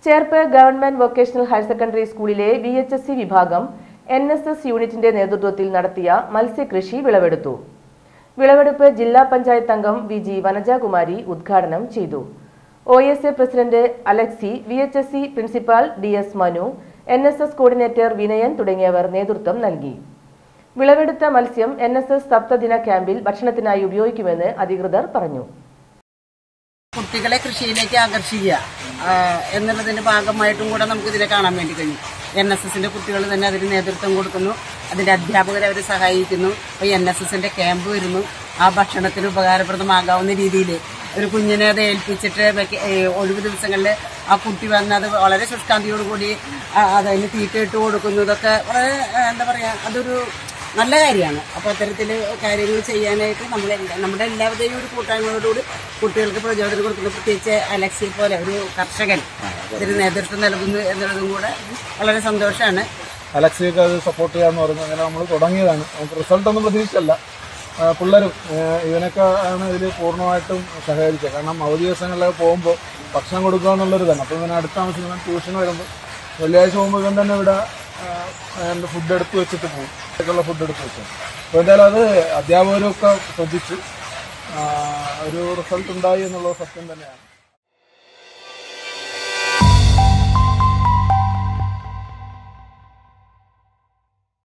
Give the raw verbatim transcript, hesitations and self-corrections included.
Cherpu government vocational higher secondary സ്കൂളിലെ V H S C വിഭാഗം N S S യൂണിറ്റിന്റെ നേതൃത്വത്തിൽ നടത്തിയ മത്സ്യകൃഷി വിളവെടുത്തു. വിളവെടുപ്പ് ജില്ലാ പഞ്ചായത്ത് അംഗം വി ജി വനജകുമാരി ഉദ്ഘാടനം ചെയ്തു. O S A president Alexi, V H S C principal D S Manu, N S S coordinator Vinayan തുടങ്ങിയവർ നേതൃത്വം നൽകി. വിളവെടുത്ത മത്സ്യം എൻ എസ് എസ് സപ്തദിന ക്യാമ്പിൽ ഭക്ഷണത്തിനായി ഉപയോഗിക്കുമെന്ന് അധികൃതർ പറഞ്ഞു. കുട്ടികളെ കൃഷിയിലേക്ക് ആകർഷിക്കുക എന്നുള്ളതിന്റെ ഭാഗമായിട്ടും കൂടെ നമുക്ക് ഇതിനെ കാണാൻ വേണ്ടി കഴിയും. എൻ എസ് എസിന്റെ കുട്ടികൾ തന്നെ അതിന് നേതൃത്വം കൊടുക്കുന്നു, അതിന്റെ അധ്യാപകരെ അവർ സഹായിക്കുന്നു. അപ്പോൾ എൻ എസ് എസിന്റെ ക്യാമ്പ് വരുന്നു. ആ ഭക്ഷണത്തിന് ഉപകാരപ്രദമാകാവുന്ന രീതിയിൽ ഒരു കുഞ്ഞിനെ അത് ഏൽപ്പിച്ചിട്ട് ഒഴിവ് ദിവസങ്ങളിൽ ആ കുട്ടി വന്ന് അത് വളരെ ശുഷ്കാന്തിയോടുകൂടി അതിന് തീറ്റ ഇട്ട് കൊടുക്കുന്നു. ഇതൊക്കെ വളരെ എന്താ പറയുക, അതൊരു നല്ല കാര്യമാണ്. അപ്പോൾ അത്തരത്തിൽ കാര്യങ്ങൾ ചെയ്യാനായിട്ട് നമ്മൾ നമ്മുടെ എല്ലാവരുടെയും ഒരു കൂട്ടായ്മയോടുകൂടി കുട്ടികൾക്ക് പ്രചോദനം കൊടുക്കുന്നു. പ്രത്യേകിച്ച് അലക്സിയെ പോലെ ഒരു കർഷകൻ ഇതിന് നേതൃത്വം നൽകുന്നു എന്നുള്ളതും കൂടെ വളരെ സന്തോഷമാണ്. അലക്സിയൊക്കെ അത് സപ്പോർട്ട് ചെയ്യാമെന്ന് പറയുന്നത് അങ്ങനെ നമ്മൾ തുടങ്ങിയതാണ്. നമുക്ക് റിസൾട്ടൊന്നും പ്രതീക്ഷിച്ചല്ല. പിള്ളേരും ഇവനൊക്കെ ആണ് ഇതിൽ പൂർണ്ണമായിട്ടും സഹകരിച്ചത്. കാരണം അവധി ദിവസങ്ങളിലൊക്കെ പോകുമ്പോൾ ഭക്ഷണം കൊടുക്കുക എന്നുള്ളൊരു തന്നെ. അപ്പോൾ ഇവനെ അടുത്ത താമസിക്കുന്ന ട്യൂഷൻ വരുമ്പോൾ വെള്ളിയാഴ്ച പോകുമ്പോൾ ഇവൻ തന്നെ ഇവിടെ ഫുഡ് എടുത്ത് വെച്ചിട്ട് പോകും. ഉള്ള ഫുഡ് എടുത്ത് വെച്ചു. അപ്പോൾ എന്തായാലും അത് അധ്യാപകരൊക്കെ ശ്രദ്ധിച്ച് ഒരു റിസൾട്ട് ഉണ്ടായി എന്നുള്ളത് സത്യം തന്നെയാണ്.